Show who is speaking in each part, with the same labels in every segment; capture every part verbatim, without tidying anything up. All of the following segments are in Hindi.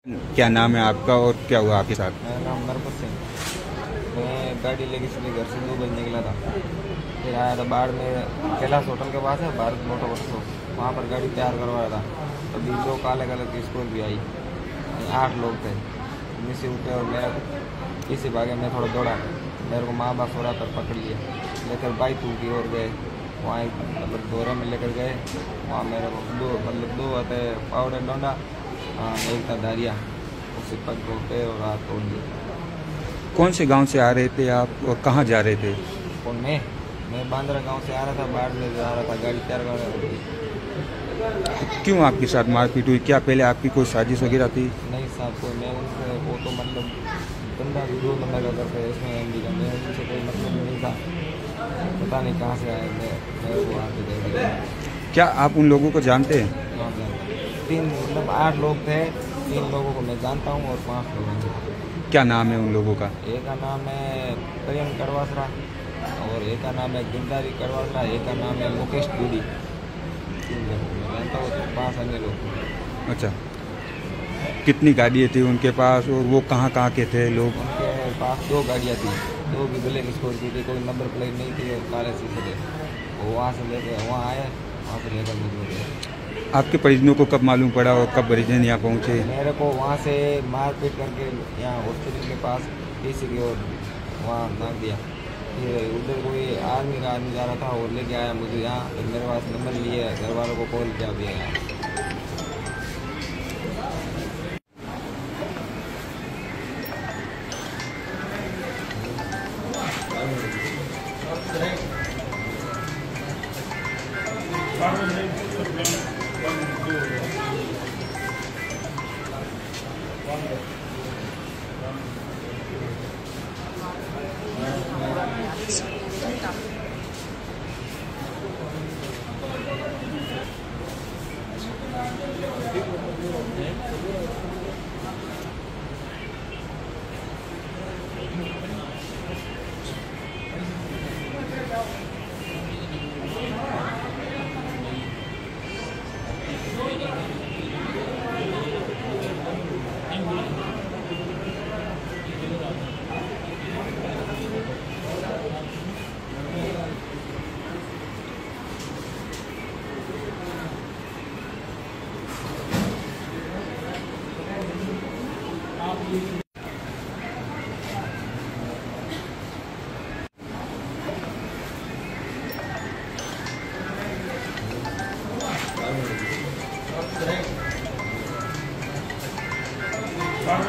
Speaker 1: क्या नाम है आपका और क्या हुआ आपके साथ?
Speaker 2: मेरा नाम नरपत सिंह। मैं गाड़ी लेके इसलिए घर से दो बजे निकला था। फिर आया था बाढ़ में, कैलाश होटल के पास है भारत मोटरवर्क्स, वहाँ पर गाड़ी तैयार करवाया था। तभी दो काले कलर की स्कूल भी आई, आठ लोग थे। नीचे उठे और मेरा पीछे भागे। मैं थोड़ा दौड़ा, मेरे को माँ बाप सोरा पर पकड़ लिया, लेकर बाई पुल की ओर गए। वहाँ मतलब दोरे में लेकर गए। वहाँ मेरे को दो मतलब दो आते पाउडर डोंडा, एक था दारिया, उससे पग को पैर और हाथ तोड़ दिया।
Speaker 1: कौन से गांव से आ रहे थे आप और कहाँ जा रहे थे?
Speaker 2: और मैं मैं बांद्रा गांव से आ रहा था, बाढ़ में जा रहा था, गाड़ी तैयार कर रहा था।
Speaker 1: क्यों आपके साथ मारपीट हुई? क्या पहले आपकी कोई साजिश वगैरह थी?
Speaker 2: नहीं साहब, कोई मैं उनसे वो तो मतलब बंदा वीडियो बंदा का करते हैं, इसमें एम का मैं उनसे कोई मतलब नहीं था। पता नहीं कहाँ से आए, मैं मेरे को आके दे दिया।
Speaker 1: क्या आप उन लोगों को जानते हैं?
Speaker 2: तीन मतलब आठ लोग थे, तीन लोगों को मैं जानता हूँ और पांच लोग हैं।
Speaker 1: क्या नाम है उन लोगों का?
Speaker 2: एक का नाम है प्रेम कड़वासरा और एक का नाम है गिरधारी कड़वासरा, एक का नाम है मुकेश दूडी। तीन लोगों को मैं जानता हूँ, पाँच अन्य लोग।
Speaker 1: अच्छा, कितनी गाड़ियाँ थी उनके पास और वो कहाँ कहाँ के थे लोग?
Speaker 2: उनके पास दो गाड़ियाँ थी, दो भी ब्लैक स्कोर की थी, कोई नंबर प्लेट नहीं थी और काले शीशे थे। वो वहाँ से लेकर वहाँ आए, वहाँ से लेकर मुझे गए।
Speaker 1: आपके परिजनों को कब मालूम पड़ा और कब परिजन यहाँ पहुँचे?
Speaker 2: मेरे को वहाँ से मारपीट करके यहाँ हॉस्पिटल के पास पीसी की ओर वहाँ नाक दिया। फिर उधर कोई आर्मी का आदमी जा रहा था और लेके आया मुझे यहाँ। फिर मेरे पास नंबर लिए, घर वालों को कॉल किया भी यहाँ।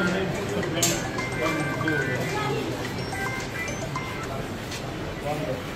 Speaker 2: One